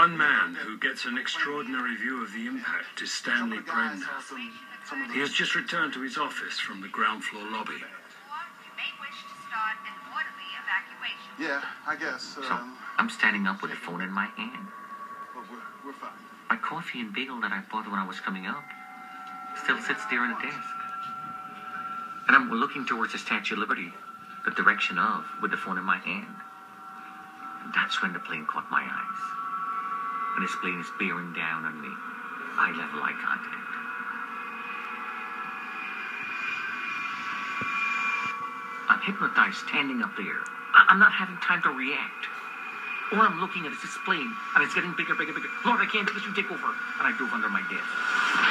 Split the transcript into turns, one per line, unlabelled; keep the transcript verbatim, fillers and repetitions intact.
one man who gets an extraordinary view of the impact is Stanley Brenda. He has just returned to his office from the ground floor lobby.
You may wish to start an orderly evacuation.
Yeah, I guess. Um,
So, I'm standing up with the phone in my hand.
But we're, we're fine.
My coffee and bagel that I bought when I was coming up still sits there on the desk. And I'm looking towards the Statue of Liberty, the direction of, with the phone in my hand. And that's when the plane caught my eyes. And this plane is bearing down on me. Eye-level eye contact. I'm hypnotized standing up there. I- I'm not having time to react. All I'm looking at is this plane, and it's getting bigger, bigger, bigger. Lord, I can't do this, you take over. And I dove under my desk.